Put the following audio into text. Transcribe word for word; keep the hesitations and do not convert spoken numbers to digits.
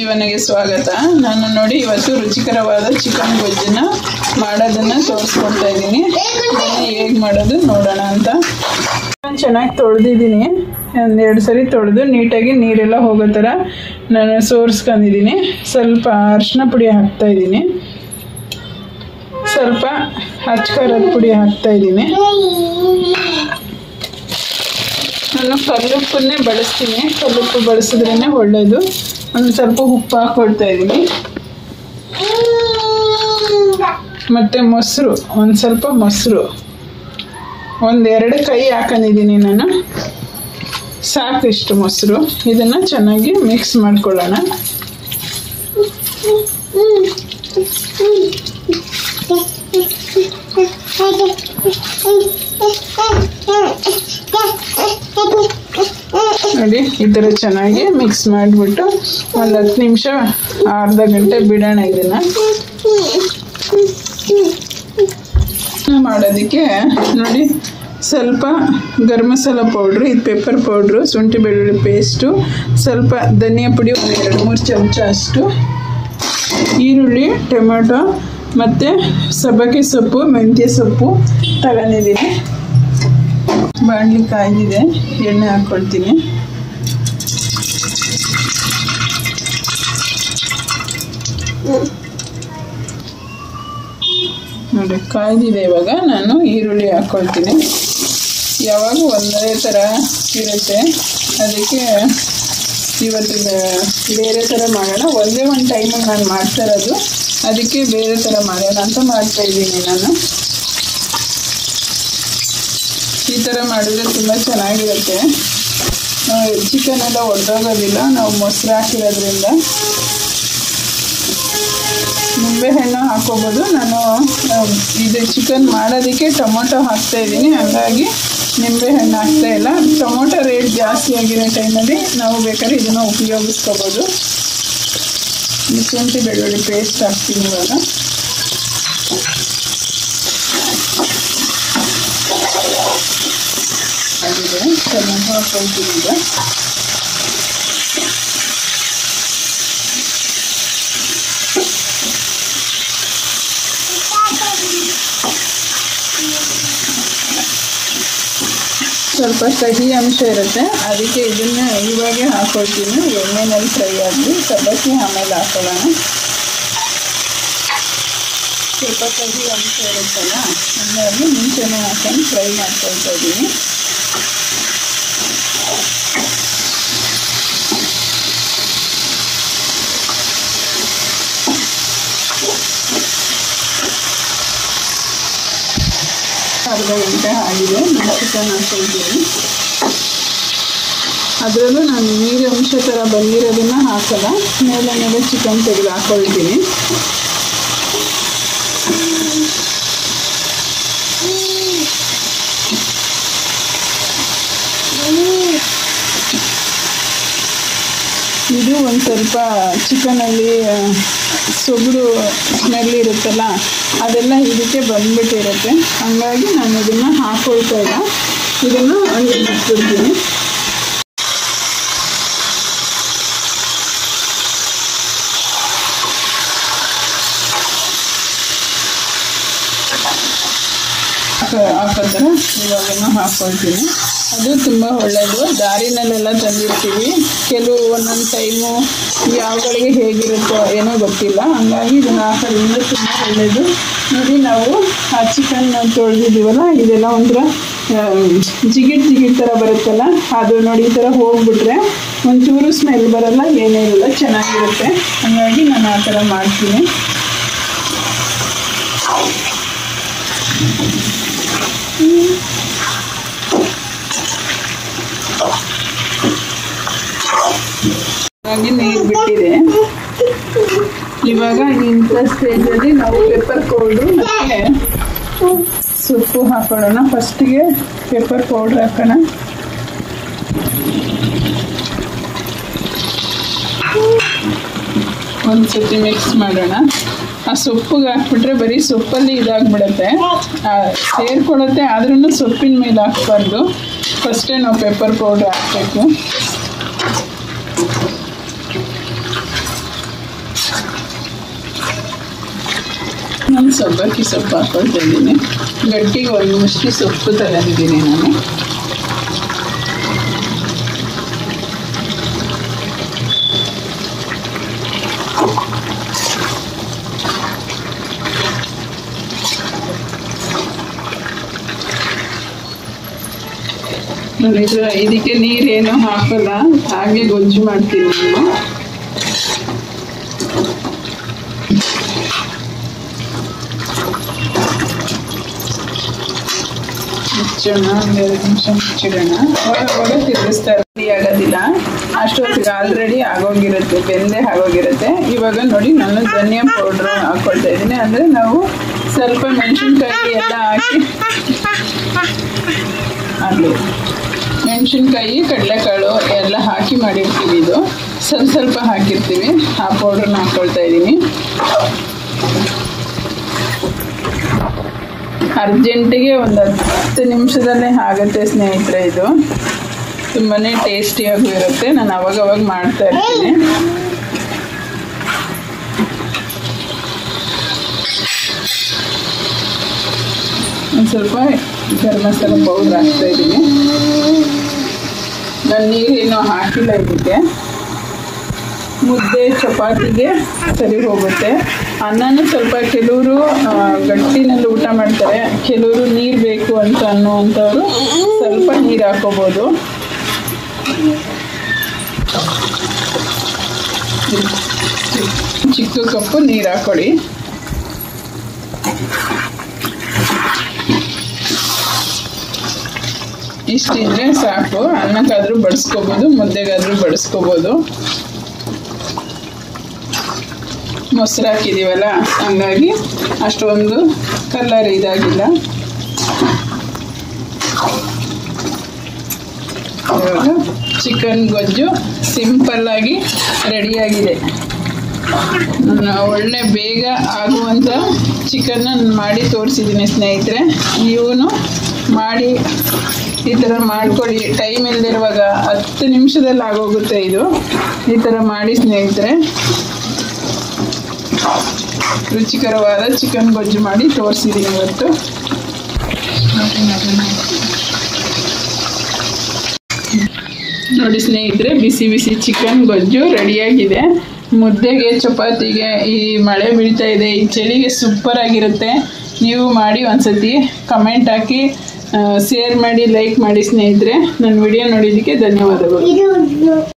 ಜೀವನಗೆ ಸ್ವಾಗತ. ನಾನು ನೋಡಿ ಇವತ್ತು ರುಚಿಕರವಾದ ಚಿಕನ್ ಗೊಜ್ಜನ್ನ ಮಾಡೋದನ್ನ ತೋರಿಸ್ಕೊಡ್ತಾ ಇದ್ದೀನಿ. ಹೇಗೆ ಮಾಡೋದು ನೋಡೋಣ ಅಂತ. ಚೆನ್ನಾಗಿ ತೊಳೆದಿದ್ದೀನಿ, ಒಂದೆರಡು ಸರಿ ತೊಳೆದು ನೀಟಾಗಿ ನೀರೆಲ್ಲ ಹೋಗೋ ಥರ ನಾನು ಸೋರಿಸ್ಕೊಂಡಿದ್ದೀನಿ. ಸ್ವಲ್ಪ ಅರಿಶಿನ ಪುಡಿ ಹಾಕ್ತಾ ಇದ್ದೀನಿ, ಸ್ವಲ್ಪ ಅಚ್ಕಾರದ ಪುಡಿ ಹಾಕ್ತಾ ಇದ್ದೀನಿ. ನಾನು ಕಲ್ಲುಪ್ಪನ್ನೇ ಬಳಸ್ತೀನಿ, ಕಲ್ಲುಪ್ಪು ಬಳಸಿದ್ರೇ ಒಳ್ಳೆಯದು. ಒಂದು ಸ್ವಲ್ಪ ಉಪ್ಪು ಹಾಕ್ಕೊಳ್ತಾ ಇದ್ದೀನಿ, ಮತ್ತು ಮೊಸರು, ಒಂದು ಸ್ವಲ್ಪ ಮೊಸರು, ಒಂದೆರಡು ಕೈ ಹಾಕೊಂಡಿದ್ದೀನಿ ನಾನು, ಸಾಕು ಇಷ್ಟು ಮೊಸರು. ಇದನ್ನು ಚೆನ್ನಾಗಿ ಮಿಕ್ಸ್ ಮಾಡ್ಕೊಳ್ಳೋಣ. ನೋಡಿ ಈ ಥರ ಚೆನ್ನಾಗಿ ಮಿಕ್ಸ್ ಮಾಡಿಬಿಟ್ಟು ಒಂದು ಹತ್ತು ನಿಮಿಷ ಅರ್ಧ ಗಂಟೆ ಬಿಡೋಣ. ಇದನ್ನು ಮಾಡೋದಕ್ಕೆ ನೋಡಿ ಸ್ವಲ್ಪ ಗರಂ ಮಸಾಲ ಪೌಡ್ರು, ಇದು ಪೆಪ್ಪರ್ ಪೌಡ್ರು, ಶುಂಠಿ ಬೆಳ್ಳುಳ್ಳಿ ಪೇಸ್ಟು, ಸ್ವಲ್ಪ ಧನಿಯಾ ಪುಡಿ ಒಂದು ಎರಡು ಮೂರು ಚಮಚ ಅಷ್ಟು, ಈರುಳ್ಳಿ, ಟೊಮೆಟೊ ಮತ್ತು ಸಬ್ಬಕ್ಕಿ ಸೊಪ್ಪು, ಮೆಂತ್ಯ ಸೊಪ್ಪು ತಗೊಂಡಿದ್ದೀನಿ. ಬಾಣಲಿ ಕಾಯ್ದಿದೆ, ಎಣ್ಣೆ ಹಾಕ್ಕೊಳ್ತೀನಿ. ನೋಡಿ ಕಾಯ್ದಿದೆ. ಇವಾಗ ನಾನು ಈರುಳ್ಳಿ ಹಾಕ್ಕೊಳ್ತೀನಿ. ಯಾವಾಗ ಒಂದೇ ಥರ ಇರುತ್ತೆ, ಅದಕ್ಕೆ ಇವತ್ತು ಬೇರೆ ಥರ ಮಾಡೋಣ. ಒಂದೇ ಒಂದು ಟೈಮಿಗೆ ನಾನು ಮಾಡ್ತಾ ಇರೋದು, ಅದಕ್ಕೆ ಬೇರೆ ಥರ ಮಾಡೋಣ ಅಂತ ಮಾಡ್ತಾಯಿದ್ದೀನಿ. ನಾನು ಈ ಥರ ಮಾಡಿದ್ರೆ ತುಂಬ ಚೆನ್ನಾಗಿರುತ್ತೆ. ಚಿಕನ್ ಎಲ್ಲ ಒಡೆದೋಗೋದಿಲ್ಲ ನಾವು ಮೊಸರು ಹಾಕಿರೋದ್ರಿಂದ. ನಿಂಬೆಹಣ್ಣು ಹಾಕೋಬೋದು. ನಾನು ಇದು ಚಿಕನ್ ಮಾಡೋದಕ್ಕೆ ಟೊಮೊಟೊ ಹಾಕ್ತಾಯಿದ್ದೀನಿ, ಹಾಗಾಗಿ ನಿಂಬೆಹಣ್ಣು ಹಾಕ್ತಾಯಿಲ್ಲ. ಟೊಮೊಟೊ ರೇಟ್ ಜಾಸ್ತಿ ಆಗಿರೋ ಟೈಮಲ್ಲಿ ನಾವು ಬೇಕಾದ್ರೆ ಇದನ್ನು ಉಪಯೋಗಿಸ್ಕೋಬೋದು. ಶುಂಠಿ ಬೆಳ್ಳುಳ್ಳಿ ಪೇಸ್ಟ್ ಹಾಕ್ತೀನಿ ಇವಾಗ. ಆಗಿದೆ, ಚೆನ್ನಾಗಿ ಹಾಕ್ಕೊಳ್ತೀನಿ ಈಗ. ಸ್ವಲ್ಪ ಕಹಿ ಅಂಶ ಇರುತ್ತೆ, ಅದಕ್ಕೆ ಇದನ್ನು ಇವಾಗೆ ಹಾಕ್ಕೊಳ್ತೀನಿ. ಎಣ್ಣೆನಲ್ಲಿ ಫ್ರೈ ಆಗಲಿ, ಸಬ್ಬಕ್ಕಿ ಆಮೇಲೆ ಹಾಕೊಳ್ಳೋಣ. ಸ್ವಲ್ಪ ಕಹಿ ಅಂಶ ಇರುತ್ತಲ್ಲ, ಹಂಗಾಗಿ ಮುಂಚೆನೇ ಹಾಕೊಂಡು ಫ್ರೈ ಮಾಡ್ಕೊಳ್ತಾ ಇದ್ದೀನಿ. ಅರ್ಧ ಗಂಟೆ ಆಗಿದೆ, ನಾನು ಚಿಕನ್ ಹಾಕ್ಕೊಳ್ತೀನಿ. ಅದರಲ್ಲೂ ನಾನು ನೀರು ಅಂಶ ಥರ ಬಂದಿರೋದನ್ನು ಹಾಕಲ್ಲ, ಮೇಲೆ ಮೇಲೆ ಚಿಕನ್ ತೆಗೆದು ಹಾಕ್ಕೊಳ್ತೀನಿ. ಇದು ಒಂದು ಸ್ವಲ್ಪ ಚಿಕನಲ್ಲಿ ಸೊಗಡು ಸ್ಮೆಲ್ ಇರುತ್ತಲ್ಲ, ಅದೆಲ್ಲ ಇದಕ್ಕೆ ಬಂದ್ಬಿಟ್ಟಿರುತ್ತೆ. ಹಾಗಾಗಿ ನಾನು ಇದನ್ನು ಹಾಕ್ಕೊಳ್ತಾ ಇಲ್ಲ, ಇದನ್ನು ಅಲ್ಲಿ ಬಿಟ್ಬಿಡ್ತೀನಿ. ಹಾಕೋ ಥರ ಇವಾಗನ್ನು ಹಾಕ್ಕೊಳ್ತೀನಿ. ಅದು ತುಂಬ ಒಳ್ಳೆಯದು. ದಾರಿನಲ್ಲೆಲ್ಲ ತಂದಿರ್ತೀವಿ, ಕೆಲವು ಒಂದೊಂದು ಟೈಮು ಯಾವಗಳಿಗೆ ಹೇಗಿರುತ್ತೋ ಏನೋ ಗೊತ್ತಿಲ್ಲ, ಹಂಗಾಗಿ ಇದನ್ನು ಹಾಕೋದ್ರಿಂದ ತುಂಬ ಒಳ್ಳೆಯದು. ನೋಡಿ ನಾವು ಆ ಚಿಕನ್ ತೊಳೆದಿದ್ದೀವಲ್ಲ, ಇದೆಲ್ಲ ಒಂಥರ ಜಿಗಿಟ್ ಜಿಗಿಟ್ ಥರ ಬರುತ್ತಲ್ಲ, ಅದು ನೋಡಿ ಈ ಥರ ಹೋಗ್ಬಿಟ್ರೆ ಒಂಚೂರು ಸ್ಮೆಲ್ ಬರೋಲ್ಲ, ಏನೇ ಇರಲ್ಲ, ಚೆನ್ನಾಗಿರುತ್ತೆ. ಹಾಗಾಗಿ ನಾನು ಆ ಥರ ಮಾಡ್ತೀನಿ. ಹಾಗೆ ನೀರು ಬಿಟ್ಟಿದೆ. ಇವಾಗ ಇಂಥ ಸ್ಟೇಜಲ್ಲಿ ನಾವು ಪೆಪ್ಪರ್ ಪೌಡ್ರು ಮತ್ತು ಸೊಪ್ಪು ಹಾಕೊಳ್ಳೋಣ. ಫಸ್ಟಿಗೆ ಪೆಪ್ಪರ್ ಪೌಡ್ರ್ ಹಾಕೋಣ. ಒಂದು ಸತಿ ಮಿಕ್ಸ್ ಮಾಡೋಣ. ಆ ಸೊಪ್ಪಿಗೆ ಹಾಕ್ಬಿಟ್ರೆ ಬರೀ ಸೊಪ್ಪಲ್ಲಿ ಇದಾಗ್ಬಿಡುತ್ತೆ, ಸೇರ್ಕೊಳ್ಳುತ್ತೆ. ಆದ್ರೂ ಸೊಪ್ಪಿನ ಮೇಲೆ ಹಾಕ್ಬಾರ್ದು, ಫಸ್ಟೇ ನಾವು ಪೆಪ್ಪರ್ ಪೌಡ್ರ್ ಹಾಕಬೇಕು. ಇನ್ನೊಂದು ಸಬ್ಬಕ್ಕಿ ಸೊಪ್ಪು ಹಾಕ್ಕೊಳ್ತಾ ಇದ್ದೀನಿ. ಗಟ್ಟಿಗೆ ಒಂದು ಮುಷ್ಟಿ ಸೊಪ್ಪು ತಗೊಂಡಿದ್ದೀನಿ ನಾನು. ನೋಡಿದ್ರೆ ಇದಕ್ಕೆ ನೀರೇನು ಹಾಕಲ್ಲ, ಹಾಗೆ ಗೊಜ್ಜು ಮಾಡ್ತೀನಿ ನಾನು. ಮುಚ್ಚೋಣ, ಒಂದೆರಡು ನಿಮಿಷ ಮುಚ್ಚಿಡೋಣ. ಒಳಗೊಳಗೆ ತಿರುಗಿಸ್ತಾ ರೆಡಿ ಆಗೋದಿಲ್ಲ, ಅಷ್ಟೊತ್ತಿಗೆ ಆಲ್ರೆಡಿ ಆಗೋಗಿರುತ್ತೆ, ಬೆಂದೆ ಆಗೋಗಿರುತ್ತೆ. ಇವಾಗ ನೋಡಿ ನಾನು ಧನಿಯಾ ಪೌಡ್ರು ಹಾಕ್ಕೊಳ್ತಾ ಇದ್ದೀನಿ. ಅಂದರೆ ನಾವು ಸ್ವಲ್ಪ ಮೆಣಸಿನ್ಕಾಯಿ ಎಲ್ಲ ಹಾಕಿ ಅಲ್ಲಿ ಮೆಣಸಿನ್ಕಾಯಿ ಕಡಲೆಕಾಳು ಎಲ್ಲ ಹಾಕಿ ಮಾಡಿರ್ತೀವಿ. ಇದು ಸ್ವಲ್ಪ ಸ್ವಲ್ಪ ಹಾಕಿರ್ತೀವಿ. ಆ ಪೌಡ್ರನ್ನ ಹಾಕ್ಕೊಳ್ತಾ ಇದ್ದೀನಿ. ಅರ್ಜೆಂಟಿಗೆ ಒಂದು ಹತ್ತು ನಿಮಿಷದಲ್ಲೇ ಆಗುತ್ತೆ ಸ್ನೇಹಿತರೆ. ಇದು ತುಂಬಾ ಟೇಸ್ಟಿಯಾಗೂ ಇರುತ್ತೆ. ನಾನು ಅವಾಗವಾಗ ಮಾಡ್ತಾ ಇರ್ತೀನಿ. ಒಂದು ಸ್ವಲ್ಪ ಗರಂ ಮಸಾಲ ಪೌಡ್ರ್ ಹಾಕ್ತಾ ಇದ್ದೀನಿ. ನಾನು ನೀರೇನು ಹಾಕಿಲ್ಲ ಇದಕ್ಕೆ. ಮುದ್ದೆ ಚಪಾತಿಗೆ ಸರಿ ಹೋಗುತ್ತೆ. ಅನ್ನನೂ ಸ್ವಲ್ಪ ಕೆಲವರು ಗಟ್ಟಿನಲ್ಲಿ ಊಟ ಮಾಡ್ತಾರೆ, ಕೆಲವರು ನೀರು ಬೇಕು ಅಂತ ಅನ್ನುವಂಥವ್ರು ಸ್ವಲ್ಪ ನೀರು ಹಾಕೋಬೋದು. ಚಿಕ್ಕ ಕಪ್ಪು ನೀರು ಹಾಕೊಳ್ಳಿ. ಇಷ್ಟಿದ್ರೆ ಸಾಕು. ಅನ್ನಕ್ಕಾದ್ರೂ ಬಡಿಸ್ಕೋಬೋದು, ಮುದ್ದೆಗಾದ್ರೂ ಬಡಿಸ್ಕೋಬೋದು. ಮೊಸರು ಹಾಕಿದ್ದೀವಲ್ಲ, ಹಂಗಾಗಿ ಅಷ್ಟೊಂದು ಕಲರ್ ಇದಾಗಿಲ್ಲ. ಇವಾಗ ಚಿಕನ್ ಗೊಜ್ಜು ಸಿಂಪಲ್ಲಾಗಿ ರೆಡಿಯಾಗಿದೆ. ಒಳ್ಳೆ ಬೇಗ ಆಗುವಂಥ ಚಿಕನ್ನ ಮಾಡಿ ತೋರಿಸಿದ್ದೀನಿ ಸ್ನೇಹಿತರೆ. ನೀವು ಮಾಡಿ ಈ ಥರ ಮಾಡ್ಕೊಳ್ಳಿ. ಟೈಮ್ ಇಲ್ಲದಿರುವಾಗ ಹತ್ತು ನಿಮಿಷದಲ್ಲಿ ಆಗೋಗುತ್ತೆ ಇದು. ಈ ಥರ ಮಾಡಿ ಸ್ನೇಹಿತರೆ. ರುಚಿಕರವಾದ ಚಿಕನ್ ಗೊಜ್ಜು ಮಾಡಿ ತೋರಿಸಿದ್ದೀನಿ ಇವತ್ತು. ನೋಡಿ ಸ್ನೇಹಿತರೆ, ಬಿಸಿ ಬಿಸಿ ಚಿಕನ್ ಗೊಜ್ಜು ರೆಡಿಯಾಗಿದೆ. ಮುದ್ದೆಗೆ ಚಪಾತಿಗೆ ಈ ಮಳೆ ಬೀಳ್ತಾ ಇದೆ, ಈ ಚಳಿಗೆ ಸೂಪರ್ ಆಗಿರುತ್ತೆ. ನೀವು ಮಾಡಿ ಒಂದ್ಸತಿ ಕಮೆಂಟ್ ಹಾಕಿ, ಶೇರ್ ಮಾಡಿ, ಲೈಕ್ ಮಾಡಿ ಸ್ನೇಹಿತರೆ. ನನ್ನ ವಿಡಿಯೋ ನೋಡಿದ್ದಕ್ಕೆ ಧನ್ಯವಾದಗಳು.